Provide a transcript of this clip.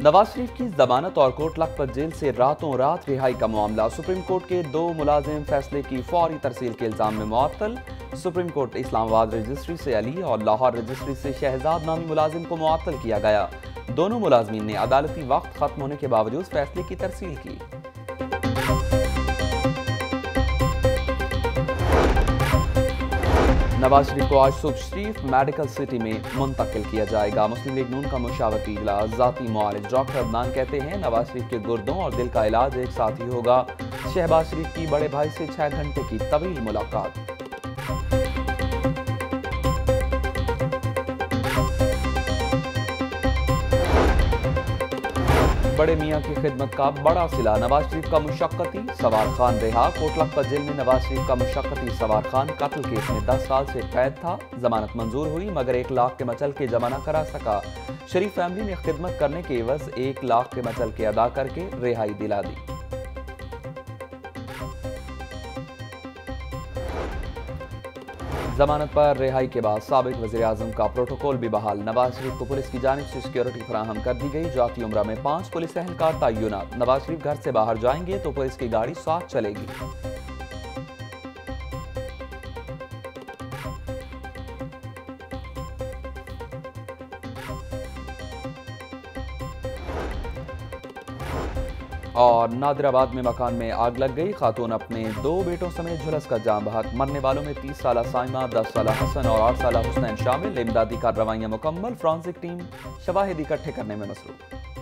नवाज शरीफ की जमानत और कोट लखपत जेल से रातों रात रिहाई का मामला। सुप्रीम कोर्ट के 2 मुलाजिम फैसले की फौरी तरसील के इल्जाम में मुअत्तल। सुप्रीम कोर्ट इस्लामाबाद रजिस्ट्री से अली और लाहौर रजिस्ट्री से शहजाद नामी मुलाजिम को मुअत्तल किया गया। दोनों मुलाजमीन ने अदालती वक्त खत्म होने के बावजूद फैसले की तरसील की। नवाज शरीफ को आज सुबह शरीफ मेडिकल सिटी में मुंतकिल किया जाएगा। मुस्लिम लीग नून का मुशावरती इजलास। ज़ाती मुआलिज डॉक्टर अदनान कहते हैं नवाज शरीफ के गुर्दों और दिल का इलाज एक साथ ही होगा। शहबाज शरीफ की बड़े भाई से 6 घंटे की तवील मुलाकात। बड़े मियां की खिदमत का बड़ा सिला। नवाज शरीफ का मुशक्कती सवार खान रिहा। कोट लखपत जेल में नवाज शरीफ का मुशक्कती सवार खान कत्ल केस में 10 साल से कैद था। जमानत मंजूर हुई मगर 1 लाख के मचल के जमा न करा सका। शरीफ फैमिली ने खिदमत करने के एवज 1 लाख के मचल के अदा करके रिहाई दिला दी। जमानत पर रिहाई के बाद साबिक वज़ीर-ए-आज़म का प्रोटोकॉल भी बहाल। नवाज शरीफ को पुलिस की जानिब से सिक्योरिटी फराहम कर दी गई। जाती उम्रा में 5 पुलिस एहलकार तैनात। नवाज शरीफ घर से बाहर जाएंगे तो पुलिस की गाड़ी साथ चलेगी। और नादिराबाद में मकान में आग लग गई। खातून अपने 2 बेटों समेत झुलस कर जान बहक। मरने वालों में 30 साला साइमा, 10 साला हसन और 8 साला हुसैन शामिल। इमदादी कार्रवाइयां मुकम्मल। फ्रांसिक टीम शवाहिद इकट्ठे करने में मसरूफ।